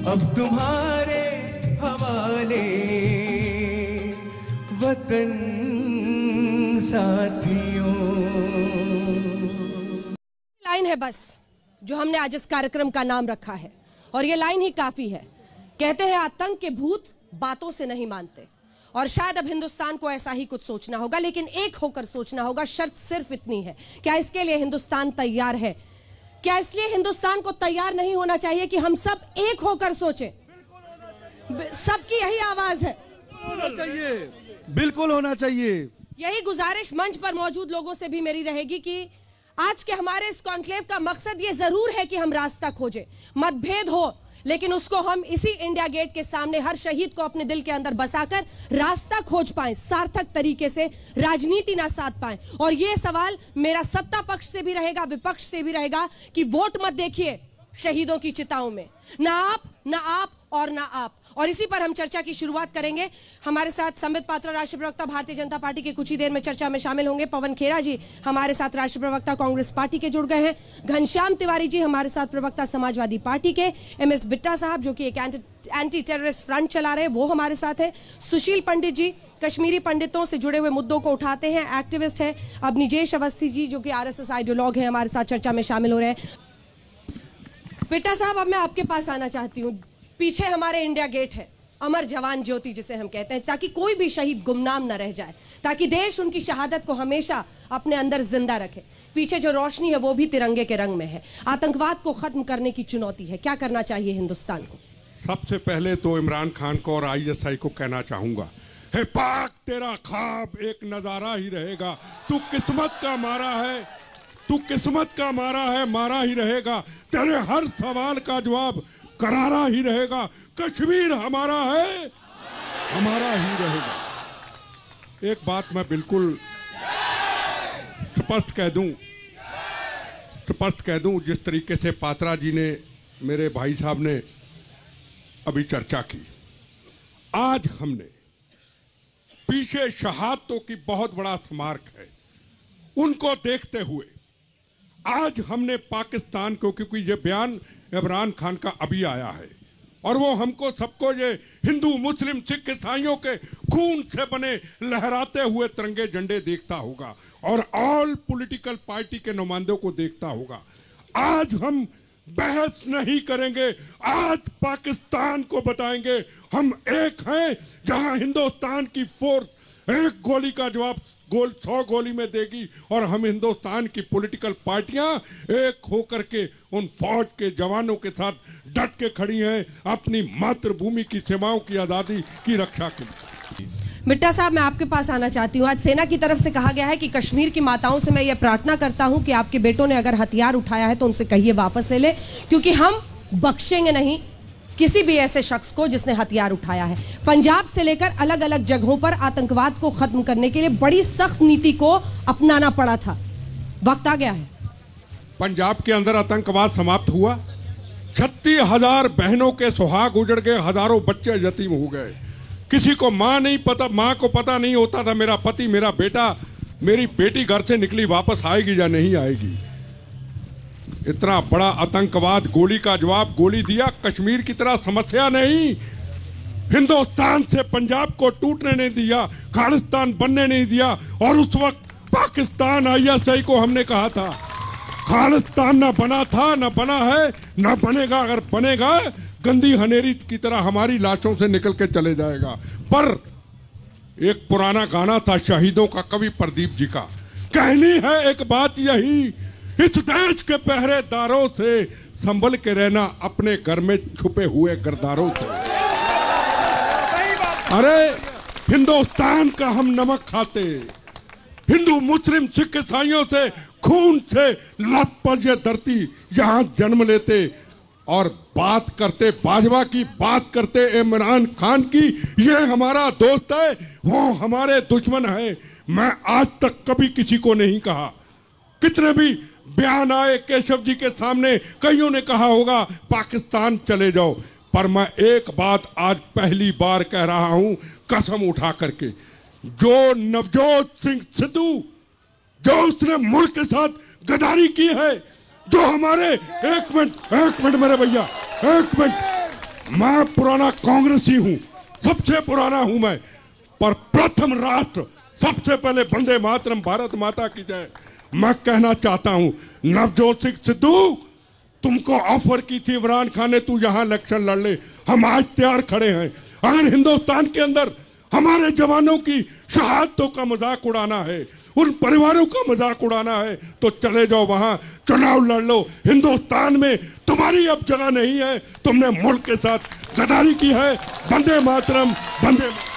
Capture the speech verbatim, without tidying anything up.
अब तुम्हारे हवाले वतन साथियों। लाइन है बस जो हमने आज इस कार्यक्रम का नाम रखा है, और ये लाइन ही काफी है। कहते हैं आतंक के भूत बातों से नहीं मानते, और शायद अब हिंदुस्तान को ऐसा ही कुछ सोचना होगा, लेकिन एक होकर सोचना होगा। शर्त सिर्फ इतनी है, क्या इसके लिए हिंदुस्तान तैयार है? क्या इसलिए हिंदुस्तान को तैयार नहीं होना चाहिए कि हम सब एक होकर सोचें? सबकी यही आवाज है, होना चाहिए, बिल्कुल होना चाहिए। यही गुजारिश मंच पर मौजूद लोगों से भी मेरी रहेगी कि आज के हमारे इस कॉन्क्लेव का मकसद ये जरूर है कि हम रास्ता खोजें। मतभेद हो, लेकिन उसको हम इसी इंडिया गेट के सामने हर शहीद को अपने दिल के अंदर बसाकर रास्ता खोज पाएं, सार्थक तरीके से राजनीति ना साध पाएं। और ये सवाल मेरा सत्ता पक्ष से भी रहेगा, विपक्ष से भी रहेगा कि वोट मत देखिए शहीदों की चिताओं में, ना आप ना आप और ना आप। और इसी पर हम चर्चा की शुरुआत करेंगे। हमारे साथ संबित पात्रा, राष्ट्रीय प्रवक्ता भारतीय जनता पार्टी के, कुछ ही देर में चर्चा में शामिल होंगे। पवन खेरा जी हमारे साथ राष्ट्रीय प्रवक्ता कांग्रेस पार्टी के जुड़ गए हैं। घनश्याम तिवारी जी हमारे साथ प्रवक्ता समाजवादी पार्टी के। एम एस बिट्टा साहब जो कि एक एंटी टेररिस्ट फ्रंट चला रहे हैं, वो हमारे साथ है। सुशील पंडित जी कश्मीरी पंडितों से जुड़े हुए मुद्दों को उठाते हैं, एक्टिविस्ट है। अब निजेश अवस्थी जी जो कि आरएसएस आइडियोलॉग है, हमारे साथ चर्चा में शामिल हो रहे हैं। बिट्टा साहब, अब मैं आपके पास आना चाहती हूँ। पीछे हमारे इंडिया गेट है, अमर जवान ज्योति जिसे हम कहते हैं, ताकि कोई भी शहीद गुमनाम न रह जाए, ताकि देश उनकी शहादत को हमेशा अपने अंदर जिंदा रखे। पीछे जो रोशनी है वो भी तिरंगे के रंग में है। आतंकवाद को खत्म करने की चुनौती है, क्या करना चाहिए हिंदुस्तान को? सबसे पहले तो इमरान खान को और आईएसआई को कहना चाहूंगा, हे पाक, तेरा ख्वाब एक नजारा ही रहेगा। तू किस्मत का मारा है, तू किस्मत का मारा है, मारा ही रहेगा। तेरे हर सवाल का जवाब करारा ही रहेगा। कश्मीर हमारा है, हमारा ही रहेगा। एक बात मैं बिल्कुल स्पष्ट कह दूं, स्पष्ट कह दूं, जिस तरीके से पात्रा जी ने, मेरे भाई साहब ने अभी चर्चा की, आज हमने पीछे शहादतों की बहुत बड़ा स्मारक है, उनको देखते हुए आज हमने पाकिस्तान को, क्योंकि ये बयान इमरान खान का अभी आया है और वो हमको सबको ये हिंदू मुस्लिम सिख ईसाइयों के खून से बने लहराते हुए तिरंगे झंडे देखता होगा और ऑल पॉलिटिकल पार्टी के नुमाइंदों को देखता होगा। आज हम बहस नहीं करेंगे, आज पाकिस्तान को बताएंगे हम एक हैं, जहां हिंदुस्तान की फोर्स एक गोली का जवाब गोल सौ गोली में देगी और हम हिंदुस्तान की पॉलिटिकल पार्टियां एक होकर के उन फौज के जवानों के साथ डट के खड़ी हैं अपनी मातृभूमि की सीमाओं की आजादी की रक्षा के लिए। बिट्टा साहब, मैं आपके पास आना चाहती हूँ। आज सेना की तरफ से कहा गया है कि कश्मीर की माताओं से मैं ये प्रार्थना करता हूँ कि आपके बेटों ने अगर हथियार उठाया है तो उनसे कहिए वापस ले ले, क्योंकि हम बख्शेंगे नहीं किसी भी ऐसे शख्स को जिसने हथियार उठाया है। पंजाब से लेकर अलग अलग जगहों पर आतंकवाद को खत्म करने के लिए बड़ी सख्त नीति को अपनाना पड़ा था, वक्त आ गया है। पंजाब के अंदर आतंकवाद समाप्त हुआ, छत्तीस हजार बहनों के सुहाग उजड़ गए, हजारों बच्चे यतीम हो गए। किसी को मां नहीं पता, मां को पता नहीं होता था मेरा पति, मेरा बेटा, मेरी बेटी घर से निकली वापस आएगी या नहीं आएगी। इतना बड़ा आतंकवाद, गोली का जवाब गोली दिया। कश्मीर की तरह समस्या नहीं, हिंदुस्तान से पंजाब को टूटने नहीं दिया, खालिस्तान बनने नहीं दिया। और उस वक्त पाकिस्तान आईएसआई को हमने कहा था खालिस्तान ना बना था, ना बना है, ना बनेगा। अगर बनेगा गंदी हनेरी की तरह हमारी लाशों से निकल के चले जाएगा। पर एक पुराना गाना था शहीदों का, कवि प्रदीप जी का, कहनी है एक बात यही, इस देश के पहरेदारों से संभल के रहना, अपने घर में छुपे हुए गरदारों से। अरे हिंदुस्तान का हम नमक खाते, हिंदू मुस्लिम सिख ईसाइयों से खून से लथपथ ये धरती यहां जन्म लेते और बात करते बाजवा की, बात करते इमरान खान की। ये हमारा दोस्त है, वो हमारे दुश्मन है। मैं आज तक कभी किसी को नहीं कहा, कितने भी बयान आए केशव जी के सामने, कईयों ने कहा होगा पाकिस्तान चले जाओ, पर मैं एक बात आज पहली बार कह रहा हूं कसम उठा करके, जो नवजोत सिंह सिद्धू, जो उसने मुल्क के साथ गद्दारी की है, जो हमारे, एक मिनट एक मिनट मेरे भैया, एक मिनट, मैं पुराना कांग्रेसी हूं, सबसे पुराना हूं मैं, पर प्रथम राष्ट्र सबसे पहले वंदे मातरम, भारत माता की जय। मैं कहना चाहता हूं नवजोत सिंह सिद्धू, तुमको ऑफर की थी इमरान खान ने, तू यहां इलेक्शन लड़ ले, हम आज तैयार खड़े हैं। अगर हिंदुस्तान के अंदर हमारे जवानों की शहादतों का मजाक उड़ाना है, उन परिवारों का मजाक उड़ाना है, तो चले जाओ वहां चुनाव लड़ लो। हिंदुस्तान में तुम्हारी अब जगह नहीं है, तुमने मुल्क के साथ गद्दारी की है। वंदे मातरम, वंदे मातरम।